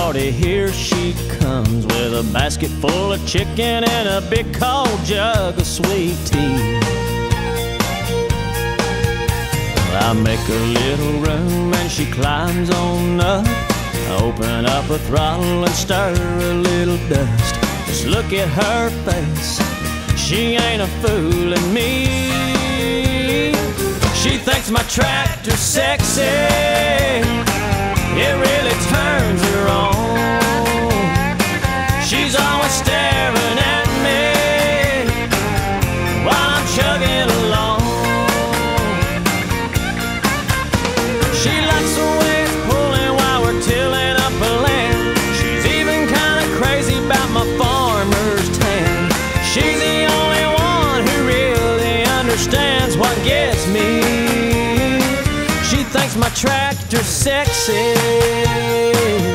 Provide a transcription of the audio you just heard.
shorty, here she comes with a basket full of chicken and a big cold jug of sweet tea. I make a little room and she climbs on up. I open up her throttle and stir a little dust. Just look at her face, she ain't a fooling me. She thinks my tractor's sexy, it really turns her on. She's always staring at me while I'm chugging along. She likes the way it's pulling while we're tilling up a land. She's even kind of crazy about my farmer's tan. She's the only one who really understands what gets me. She thinks my tractor's sexy.